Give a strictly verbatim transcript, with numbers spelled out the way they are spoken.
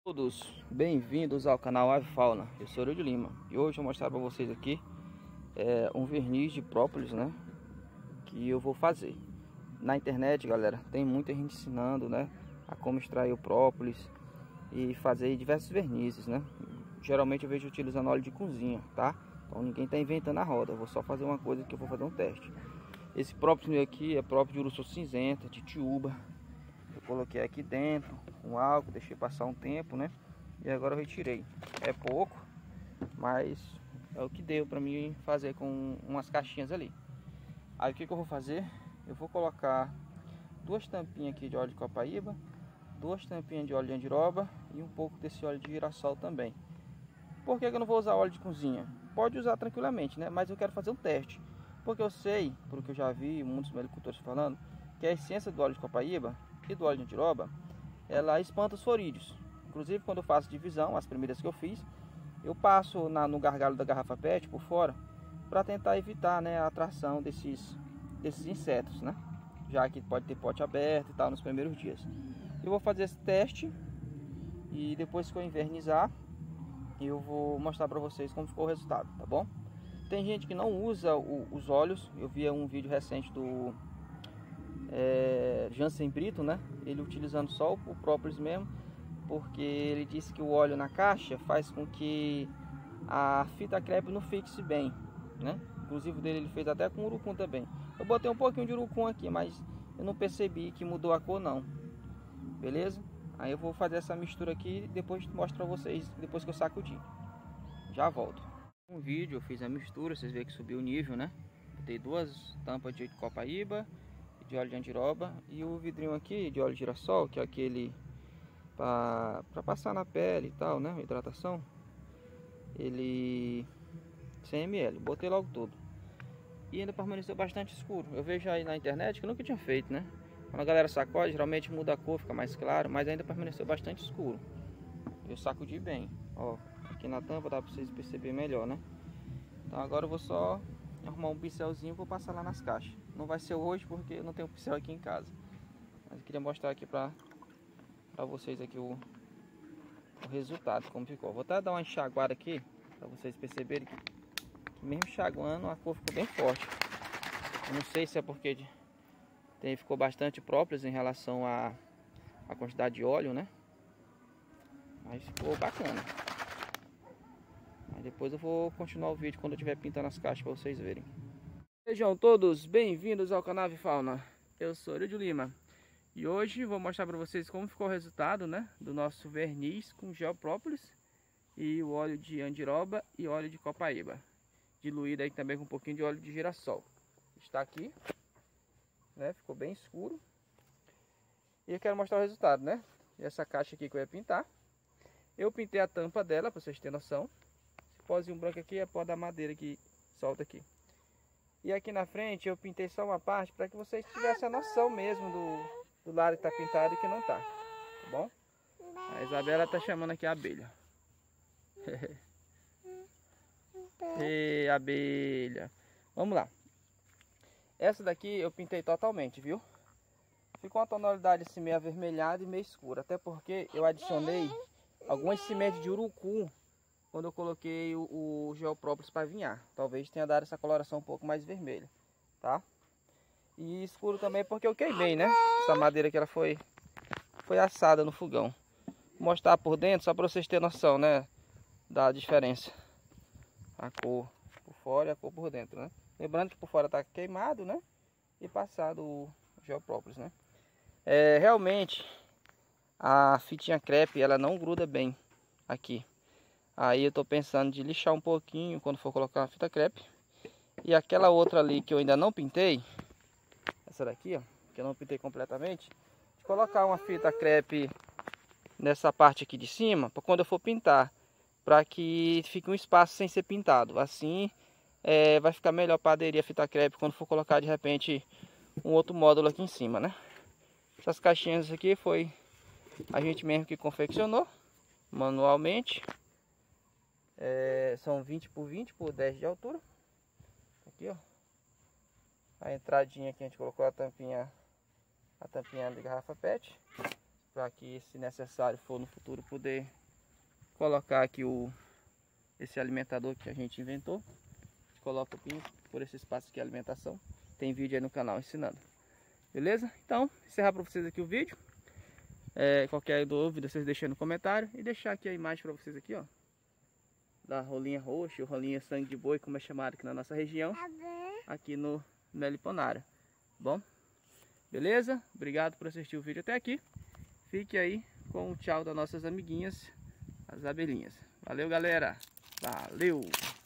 Todos bem-vindos ao canal Avifauna. Eu sou Aurélio Lima e hoje eu vou mostrar para vocês aqui é, um verniz de própolis, né, que eu vou fazer. Na internet, galera, tem muita gente ensinando, né, a como extrair o própolis e fazer diversos vernizes, né. Geralmente eu vejo utilizando óleo de cozinha, tá? Então ninguém está inventando a roda. Eu vou só fazer uma coisa que eu vou fazer um teste. Esse própolis meu aqui é própolis de uruçu cinzenta, de tiúba. Eu coloquei aqui dentro com álcool, deixei passar um tempo, né? E agora eu retirei. É pouco, mas é o que deu para mim fazer com umas caixinhas ali. Aí o que, que eu vou fazer? Eu vou colocar duas tampinhas aqui de óleo de copaíba, duas tampinhas de óleo de andiroba e um pouco desse óleo de girassol também. Por que, que eu não vou usar óleo de cozinha? Pode usar tranquilamente, né? Mas eu quero fazer um teste. Porque eu sei, porque eu já vi muitos agricultores falando, que a essência do óleo de copaíba e do óleo de andiroba, ela espanta os florídeos. Inclusive quando eu faço divisão, as primeiras que eu fiz, eu passo na, no gargalo da garrafa pet por fora, para tentar evitar, né, a atração desses, desses insetos, né? Já que pode ter pote aberto e tal nos primeiros dias. Eu vou fazer esse teste e depois que eu invernizar, eu vou mostrar para vocês como ficou o resultado, tá bom? Tem gente que não usa o, os óleos. Eu vi um vídeo recente do é, Jansen Brito, né? Ele utilizando só o, o própolis mesmo, porque ele disse que o óleo na caixa faz com que a fita crepe não fixe bem, né? Inclusive dele ele fez até com urucum também. Eu botei um pouquinho de urucum aqui, mas eu não percebi que mudou a cor não. Beleza? Aí eu vou fazer essa mistura aqui e depois mostro para vocês depois que eu sacudir. Já volto. Um vídeo eu fiz a mistura, vocês veem que subiu o nível, né? Botei duas tampas de copaíba, de óleo de andiroba e o vidrinho aqui de óleo de girassol, que é aquele para passar na pele e tal, né? Hidratação. Ele cem mililitros, botei logo tudo. E ainda permaneceu bastante escuro. Eu vejo aí na internet que eu nunca tinha feito, né? Quando a galera sacode, geralmente muda a cor, fica mais claro, mas ainda permaneceu bastante escuro. Eu sacudi bem, ó. Aqui na tampa dá para vocês perceberem melhor, né? Então agora eu vou só arrumar um pincelzinho e vou passar lá nas caixas. Não vai ser hoje porque eu não tenho pincel aqui em casa. Mas eu queria mostrar aqui pra, pra vocês aqui o, o resultado, como ficou. Vou até dar uma enxaguada aqui pra vocês perceberem que, que mesmo enxaguando a cor ficou bem forte. Eu não sei se é porque tem, ficou bastante próprios em relação à a, a quantidade de óleo, né? Mas ficou bacana. Aí depois eu vou continuar o vídeo quando eu estiver pintando as caixas para vocês verem. Sejam todos bem-vindos ao canal Avifauna. Eu sou Aurélio Lima e hoje vou mostrar para vocês como ficou o resultado, né, do nosso verniz com gel própolis e o óleo de andiroba e óleo de copaíba, diluído aí também com um pouquinho de óleo de girassol. Está aqui, né, ficou bem escuro. E eu quero mostrar o resultado, né? Essa caixa aqui que eu ia pintar, eu pintei a tampa dela para vocês terem noção. Pozinho branco aqui é pó da madeira que solta aqui. E aqui na frente eu pintei só uma parte para que vocês tivessem a noção mesmo do, do lado que está pintado e que não está. Tá bom? A Isabela está chamando aqui a abelha. Ei, abelha. Vamos lá. Essa daqui eu pintei totalmente, viu? Ficou uma tonalidade assim meio avermelhada e meio escura. Até porque eu adicionei algumas sementes de urucum quando eu coloquei o, o gel própolis para vinhar. Talvez tenha dado essa coloração um pouco mais vermelha, tá? E escuro também porque eu queimei, né? Essa madeira que ela foi, foi assada no fogão. Vou mostrar por dentro só para vocês terem noção, né? Da diferença. A cor por fora e a cor por dentro, né? Lembrando que por fora tá queimado, né? E passado o gel própolis, né? É, realmente a fitinha crepe ela não gruda bem aqui. Aí eu tô pensando de lixar um pouquinho quando for colocar a fita crepe. E aquela outra ali que eu ainda não pintei, essa daqui, ó, que eu não pintei completamente, de colocar uma fita crepe nessa parte aqui de cima, para quando eu for pintar, para que fique um espaço sem ser pintado. Assim é, vai ficar melhor para aderir a fita crepe quando for colocar de repente um outro módulo aqui em cima, né? Essas caixinhas aqui foi a gente mesmo que confeccionou manualmente. É, são vinte por vinte por dez de altura. Aqui, ó. A entradinha que a gente colocou a tampinha, a tampinha de garrafa pet. para que, se necessário for no futuro, poder colocar aqui o esse alimentador que a gente inventou. A gente coloca o pinho por esse espaço aqui, alimentação. Tem vídeo aí no canal ensinando. Beleza? Então, encerrar para vocês aqui o vídeo. É, qualquer dúvida, vocês deixem no comentário. E deixar aqui a imagem para vocês aqui, ó. Da rolinha roxa, ou rolinha sangue de boi, como é chamado aqui na nossa região. Aqui no Meliponária. Bom? Beleza? Obrigado por assistir o vídeo até aqui. Fique aí com o tchau das nossas amiguinhas, as abelhinhas. Valeu, galera! Valeu!